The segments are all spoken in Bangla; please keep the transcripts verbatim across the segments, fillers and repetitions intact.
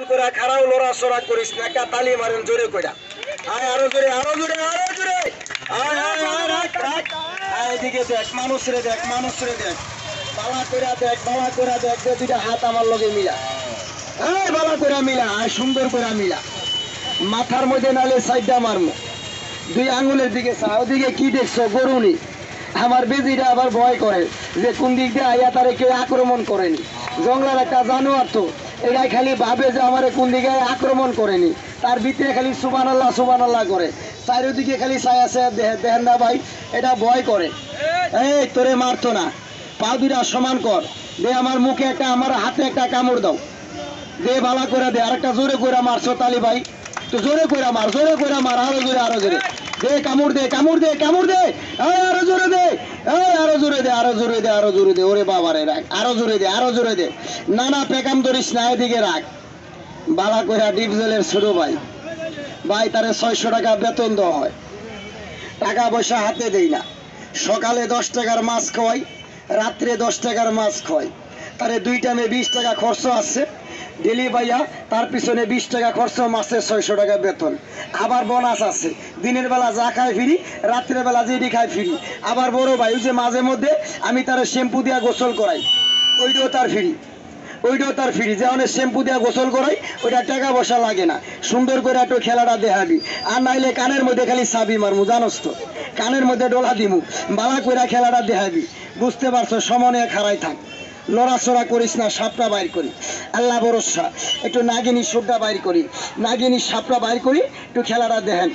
করে খারাপ লড়াচড়া করিস না, একটা তালি মারেন জোরে কইরা। আয় আরো জোরে, আরো জোরে, আরো জোরে। আয় আয় আয় রাখ রাখ। আয় এদিকে দেখ, মানুষ রে দেখ, মানুষ রে দেখ। বালা কইরা দেখ, বালা কইরা দেখ, দে দুইটা হাত আমার লগে মিলা। এই বালা কইরা মিলা, আয় সুন্দর কইরা মিলা। মাথার মধ্যে নালে সাইডটা মারমু। দুই আঙ্গুলের দিকে চা, ওদিকে কি দেখছো? গরুনি। আমার বেজিটা আবার ভয় করে যে কোন দিক দিয়ে আইয়া তারে কেউ আক্রমণ করেনি। জঙ্গলার একটা জানোয়ার তো, এরাই খালি ভাবে যে আমারে কোন দিকে আক্রমণ করেনি, তার ভিতরে খালি সুবহানাল্লাহ সুবহানাল্লাহ করে। চারিদিকে খালি ছায়া ছায়া দেখেন না ভাই, এটা ভয় করে। এই তোরে মারতো না, পা দুইটা সমান কর, দে আমার মুখে একটা, আমার হাতে একটা কামড় দাও, দে বালা করে দে। আরেকটা জোরে করে মারছো তালি ভাই, তো জোরে করে মার, জোরে করে মার, আরো জোরে, আরো জোরে দে, কামড় দে, কামড় দে, কামড় দে, আরো জোরে দে, আরো জোরে দে, আরো জোরে দে, আরো জোরে দে। ওরে বাবারে রাখ, আরো জোরে দে, আরো জোরে দে। না না পেকাম ধরিস না, এদিকে রাখ। বালা কইরা ডিপজলের ছোট ভাই, ভাই তারে ছয়শো টাকা বেতন দেওয়া হয়, টাকা পয়সা হাতে দেই না। সকালে দশ টাকার মাছ খাওয়াই, রাত্রে দশ টাকার মাছ খাওয়াই। তারে দুই টাইমে বিশ টাকা খরচ আছে ডেলি ভাইয়া, তার পিছনে বিশ টাকা খরচ, মাসে ছয়শো টাকা বেতন। আবার বোনাস আছে, দিনের বেলা যা খায় ফিরি, রাত্রের বেলা যেটি খায় ফিরি। আবার বড় ভাই ওই যে মাঝে মধ্যে আমি তার শ্যাম্পু দিয়া গোসল করাই, ওইটাও তার ফিরি, ওইটাও তার ফিরি। যে অনেক শ্যাম্পু দিয়া গোসল করাই, ওইটা টাকা পয়সা লাগে না। সুন্দর করে একটু খেলাটা দেখাবি, আর নাইলে কানের মধ্যে খালি চাবি মারমু, জানোস তো, কানের মধ্যে ডোলা দিমু, বালা করে খেলাটা দেখাবি। বুঝতে পারছো? সমনে খাড়াই থাক, লড়াচড়া করিস না, সাপটা বাইর করি, আল্লাহ ভরসা। একটু নাগিনী সুরটা বাইর করি, নাগিনী সাপটা বাইর করি, একটু খেলাটা দেখেন।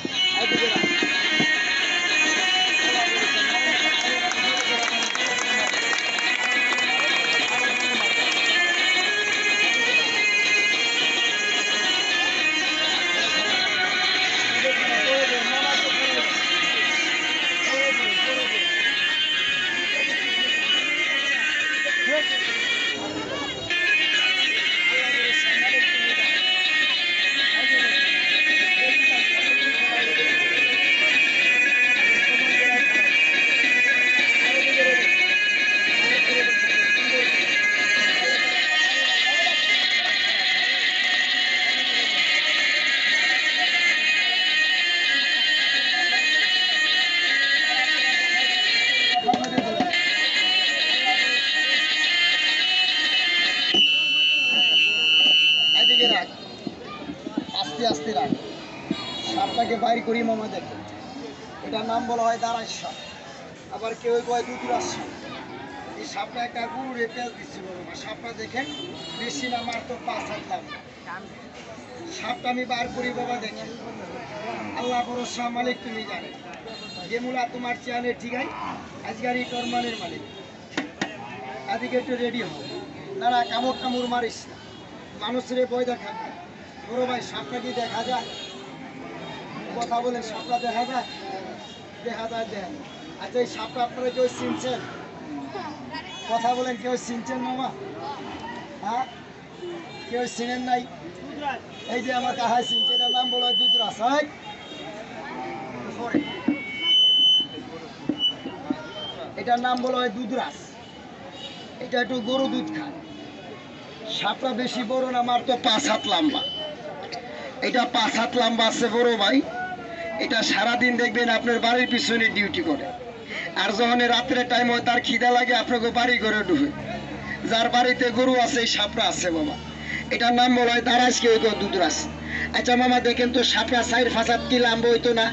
আস্তে আস্তে রাখ, সাপটাকে বাইর করি মামা দেখে। এটার নাম বলা হয় দাঁড়াই সাপ, আবার কেউ কয় দুধরাজ সাপ। এই সাপটা একটা গরুরে পেঁচ দিচ্ছিল, সাপটা দেখেন বেশি না মাত্র পাঁচ হাত লাভ। সাপটা আমি বার করি বাবা দেখেন, আল্লাহ ভরসা, মালিক তুমি জানে। যেমুলা তোমার চেয়ারে ঠিকাই, আজকাল এই টরমানের মালিক। এদিকে একটু রেডি হো, না না কামড় কামড় মারিস না, মানুষের বই দেখা। বড় ভাই সাপটা কি দেখা যায়? কথা বলেন, সাপটা দেখা যায়? দেখা যায়, দেখেন। আচ্ছা এই সাপটা আপনারা কেউ চিনছেন? কথা বলেন, কেউ চিনছেন মামা? হ্যাঁ, কেউ চিনেন নাই? এই যে আমার কাহায় চিনছে, এটার নাম বলা হয় দুধরাজ। এটার নাম বলা হয় দুধরাজ। এটা একটু গরু দুধ খায়। সাপটা বেশি বড় না, মাত্র পাঁচ হাত লম্বা। এটা পাঁচ হাত লম্বা আছে বড় ভাই। এটা সারাদিন দেখবেন আপনার বাড়ির পিছনে ডিউটি করে, আর যখন রাত্রে টাইম হয় তার খিদা লাগে, আপনাকে বাড়ি করে ঢুকে। যার বাড়িতে গরু আছে এই সাপটা আছে বাবা। এটার নাম বলা হয় দারাজ, কেউ কেউ দুধরাজ। আচ্ছা মামা দেখেন তো, সাপটা চার পাঁচ হাত কি লম্বা হইতো না?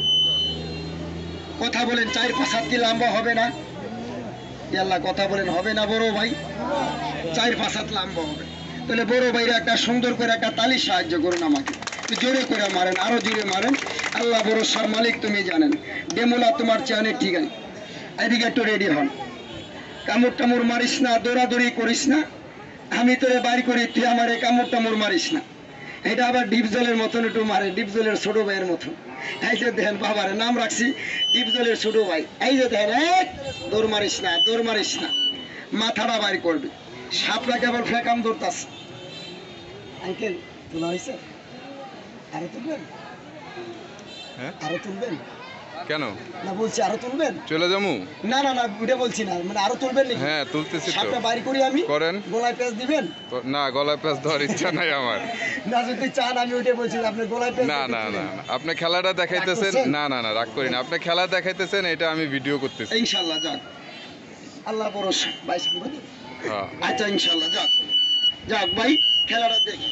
কথা বলেন, চার পাঁচ হাত কি লম্বা হবে না? আল্লাহ কথা বলেন, হবে না বড় ভাই? চার পাঁচ হাত লম্বা হবে। তাহলে বড় ভাইরা একটা সুন্দর করে একটা তালি সাহায্য করুন আমাকে, জোরে করে মারেন, আরো জোরে মারেন। আল্লাহ ভরসার মালিক তুমি জানেন। ডেমুলা তোমার চেয়ারে ঠিক আছে, এদিকে একটু রেডি হন। কামড় টামড় মারিস না, দৌড়াদৌড়ি করিস না, আমি তোরে বাইর করি, তুই আমার কামড় টামড় মারিস না। এটা আবার ডিপজলের মতন একটু মারে, ডিপজলের ছোট ভাইয়ের মতন। এই যে দেখেন, বাবার নাম রাখছি ডিপজলের ছোট ভাই। এই যে দেখেন, এক দৌড় মারিস না, দৌড় মারিস না, মাথাটা বাইর করবি। সাপটা কেবল ফেকাম ধরতাস। আঙ্কেল তোলা হয়েছে? আরো তুলবেন, আরো তুলবেন। কেন না বলছি আরো তুলবেন? চলে যাবো? না না না ওটা বলছি না, মানে আরো তুলবেন নাকি? হ্যাঁ তুলতেছি তো। সাপটা বাইর করি আমি, করেন। গলায় পেঁচ দিবেন? না গলায় প্যাঁচ দেওয়ার ইচ্ছা নাই আমার। না যদি চান আমি ওইটা বলছি আপনি গলায় পেঁচ না দিতে না না তুলেন। না, আপনি খেলাটা দেখাইতেছেন। করছেন? না না না রাগ করি না, আপনি খেলা দেখাইতেছেন, এটা আমি ভিডিও করতেছি। ইনশাআল্লাহ যাক, আল্লাহ ভরসা ভাই সাংবাদিক। হ্যাঁ আচ্ছা ইনশাআল্লাহ যাক, যাক ভাই খেলাটা দেখি।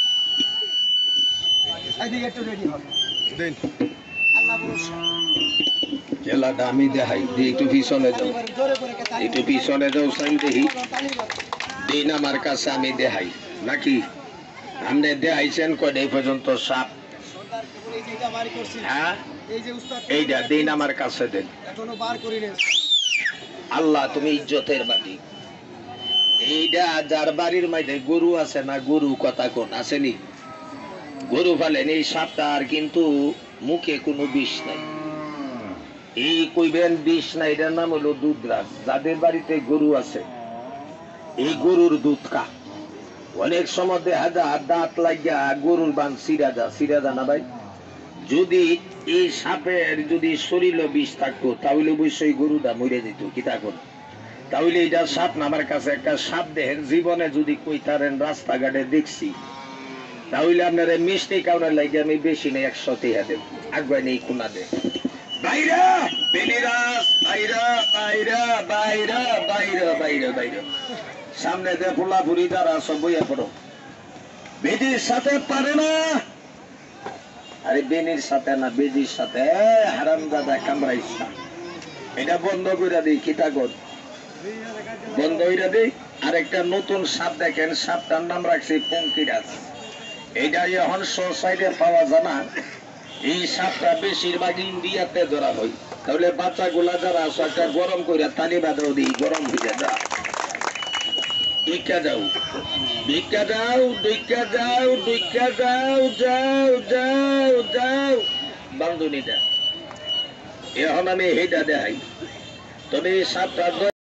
এদিকে একটু রেডি হবে, দিন। আল্লাহ ভরসা। খেলাটা আমি দেখাই দিয়ে একটু পিছনে যাও, জোরে করে কে তালি একটু পিছনে যাও সাইন দেখি। তালি মারো। দিন আমার কাছে আমি দেখাই নাকি আপনি দেখাইছেন কয়টা এই পর্যন্ত সাপ? সর্দার কেবল এই যে এটা বার করছি, হ্যাঁ এই যে উস্তাদ এইটা দিন আমার কাছে দেন। এখনো বার করি না। আল্লাহ তুমি ইজ্জতের মালিক। এইটা যার বাড়ির মাঝে গরু আছে না, গরু কথা কোন আসেনি, গরু ফালেন এই সাপটার কিন্তু মুখে কোনো বিষ নাই। এই কইবেন বিষ নাই, এটার নাম হলো দুধরাজ। যাদের বাড়িতে গরু আছে এই গরুর দুধ কা অনেক সময় দেখা যায় দাঁত লাগিয়া গরুর বান সিরা যা সিরা যা না ভাই। যদি এই সাপের যদি শরীরে বিষ থাকতো তাহলে অবশ্যই গরুটা মরে যেত। কি থাকুন তাহলে এটা সাপ না, আমার কাছে একটা সাপ দেখেন জীবনে যদি কই তারেন রাস্তাঘাটে দেখছি তাহলে আপনারা মিষ্টি কাউনের লাগে আমি বেশি নেই একশো টাকা দেব, আগুয়া নেই কোনা দেব। বাইরা বেনিরাস বাইরা বাইরা বাইরা বাইরা বাইরা বাইরা সামনে দে ফুলা ফুরি যারা সব বইয়া পড়ো। বেদির সাথে পারে না, আরে বেনির সাথে না বেদির সাথে হারাম দাদা কামড়াইস না। এটা বন্ধ করে দিই, কিতাগত বন্ধ করে দিই। আর একটা নতুন সাপ দেখেন, সাপটার নাম রাখছি পঙ্কিরাজ। এটা এখন সোসাইডে পাওয়া যায় না। এই সাপটা বেশিরভাগ ইন্ডিয়াতে ধরা হয়। তাহলে বাচ্চাগুলা যারা আছে একটা গরম করে তালি বাঁধাও দিই, গরম হয়ে যা ভিক্ষা যাও ভিক্ষা যাও ভিক্ষা যাও ভিক্ষা যাও যাও যাও যাও বান্ধনীটা এখন আমি হেটা দেখাই। তবে এই সাপটা